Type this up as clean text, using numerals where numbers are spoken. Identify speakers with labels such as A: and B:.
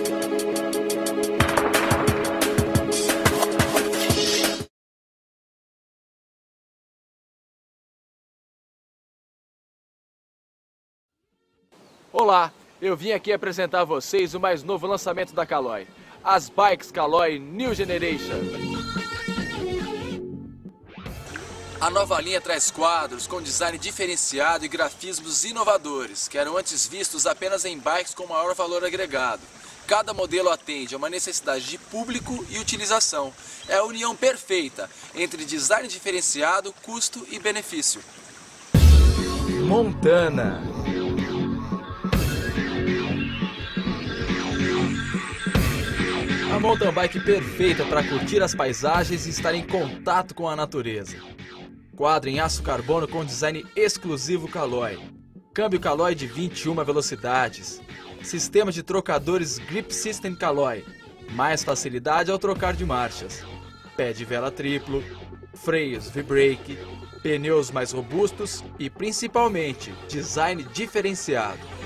A: Olá, eu vim aqui apresentar a vocês o mais novo lançamento da Caloi, as Bikes Caloi New Generation. A nova linha traz quadros com design diferenciado e grafismos inovadores, que eram antes vistos apenas em bikes com maior valor agregado. Cada modelo atende a uma necessidade de público e utilização. É a união perfeita entre design diferenciado, custo e benefício.
B: Montana. A mountain bike perfeita para curtir as paisagens e estar em contato com a natureza. Quadro em aço carbono com design exclusivo Caloi. Câmbio Caloi de 21 velocidades. Sistema de trocadores Grip System Caloi. Mais facilidade ao trocar de marchas. Pé de vela triplo. Freios V-Brake. Pneus mais robustos e, principalmente, design diferenciado.